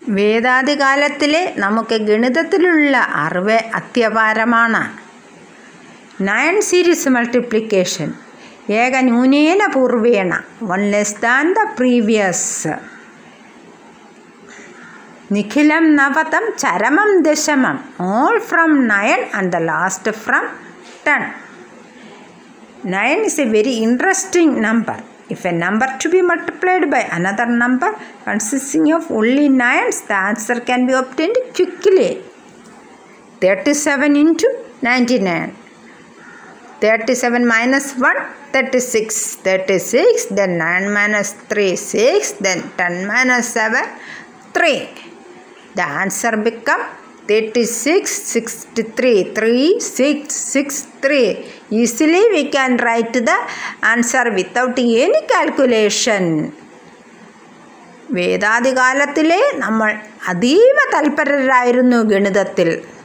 വേദാദികാലത്തിലെ നമുക്ക് ഗണിതത്തിലുള്ള അറിവ് അത്യപാരമാണ്. 9 സീരീസ് മൾട്ടിപ്ലിക്കേഷൻ ഏകന്യൂനേന പൂർവേണ 1 ലെസ് ദാൻ ദ പ്രീവിയസ്. നിഖിലം നവതം ചരമം ദശമം all from 9 and the last from 10. 9 is a very interesting number. If a number to be multiplied by another number consisting of only 9s, the answer can be obtained quickly. 37 into 99. 37 minus 1, 36. 36, then 9 minus 3, 6, then 10 minus 7, 3. The answer become 36, 63, 3, 6, 6, 3. Easily we can write the answer without any calculation. വേദാദികാലത്തിലെ നമ്മൾ അതീവ തൽപരരായിരുന്നു ഗണിതത്തിൽ.